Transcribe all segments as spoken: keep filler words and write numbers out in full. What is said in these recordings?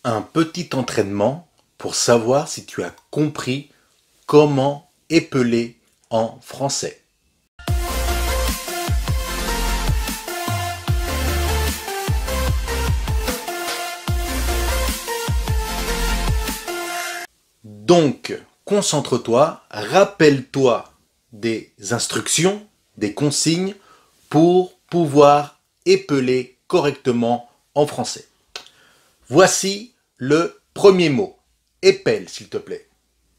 un petit entraînement pour savoir si tu as compris comment épeler en français. Donc, concentre-toi, rappelle-toi des instructions, des consignes pour pouvoir épeler correctement en français. Voici le premier mot. Épelle, s'il te plaît.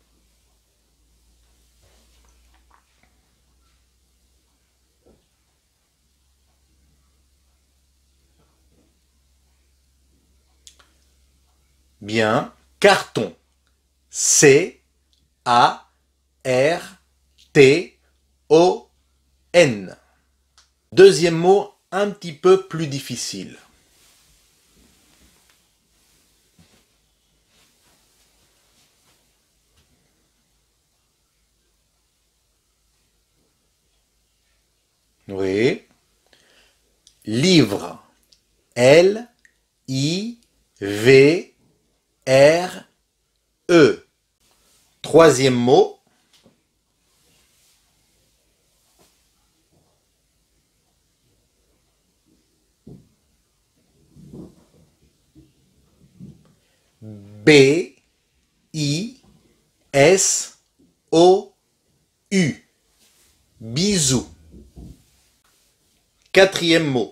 Bien. Carton. C A R T O N. Deuxième mot, un petit peu plus difficile. Oui. Livre. L I V R E. Troisième mot. B I S O U. Bisous. Quatrième mot.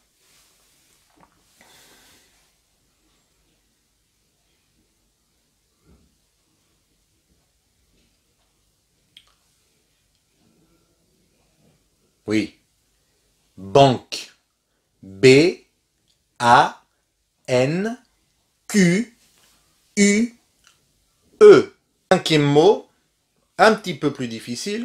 Oui. Banque. B A N Q U E. Cinquième mot, un petit peu plus difficile.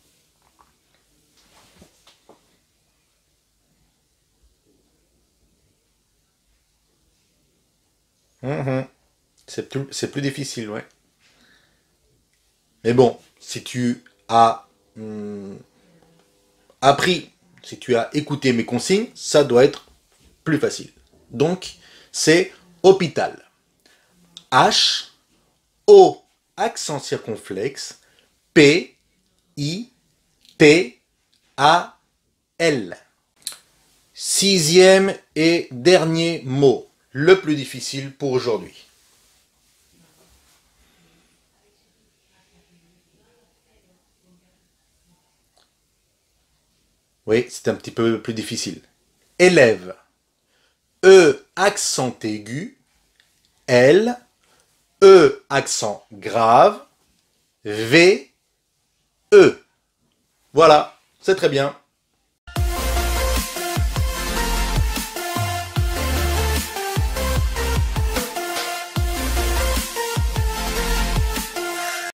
Mmh. C'est plus, c'est plus difficile, ouais. Mais bon, si tu as hum, appris, si tu as écouté mes consignes, ça doit être plus facile. Donc, c'est hôpital. H, O, accent circonflexe, P, I, T, A, L. Sixième et dernier mot, le plus difficile pour aujourd'hui. Oui, c'est un petit peu plus difficile. Élève. E, accent aigu. L, E, accent grave. V, E. Voilà, c'est très bien.